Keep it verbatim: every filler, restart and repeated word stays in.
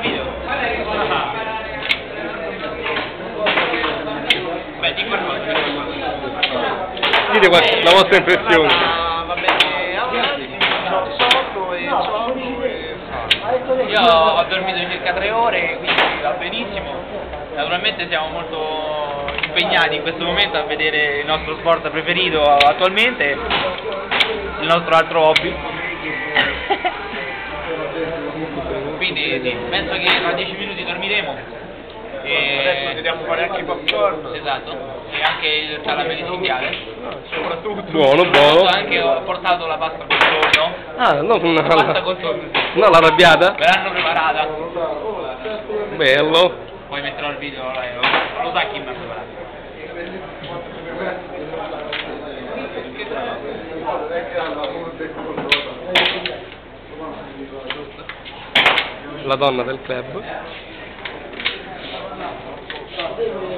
video. Beh, di qualcosa. Dite la vostra impressione. Va bene avanti, sonno e sonno e fame. Io ho dormito circa tre ore, quindi va benissimo. Naturalmente siamo molto impegnati in questo momento a vedere il nostro sport preferito attualmente, il nostro altro hobby. Quindi sì, penso che tra dieci minuti dormiremo. E... adesso andiamo a fare anche i popcorn. Esatto, e anche il salame di cinghiale. Soprattutto. Buono, buono. Anche ho portato la pasta col tonno. Ah, no, una, La pasta col tonno. no, l'arrabbiata? Me l'hanno preparata. Bello. Poi metterò il video, lo, lo sa chi mi ha preparato. La donna del club.